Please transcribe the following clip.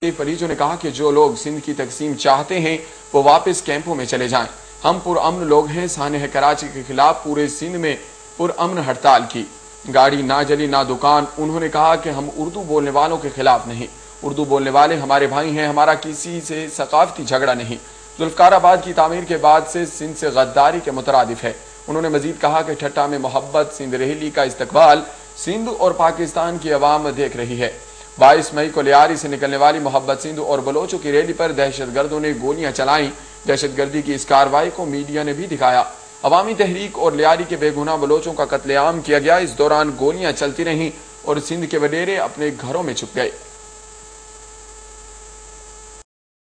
परिजनों ने कहा कि जो लोग सिंध की तकसीम चाहते हैं वो वापस कैंपों में चले जाएं। हम पुरअमन लोग हैं। सानह कराची के खिलाफ पूरे सिंध में पुरअमन हड़ताल की, गाड़ी ना जली ना दुकान। उन्होंने कहा कि हम उर्दू बोलने वालों के खिलाफ नहीं, उर्दू बोलने वाले हमारे भाई हैं, हमारा किसी से सकाफती झगड़ा नहीं। जुल्फकाराबाद की तामीर के बाद से सिंध से गद्दारी के मुतरादिफ है। उन्होंने मजीद कहा कि ठट्टा में मोहब्बत सिंध रैली का इस्तकबाल सिंध और पाकिस्तान की अवाम देख रही है। 22 मई को लियारी से निकलने वाली मोहब्बत सिंध और बलोचों की रैली पर दहशतगर्दों ने गोलियां चलाई। दहशतगर्दी की इस कार्रवाई को मीडिया ने भी दिखाया। अवामी तहरीक और लियारी के बेगुनाह बलोचों का कत्लेआम किया गया। इस दौरान गोलियां चलती रहीं और सिंध के वडेरे अपने घरों में छुप गए।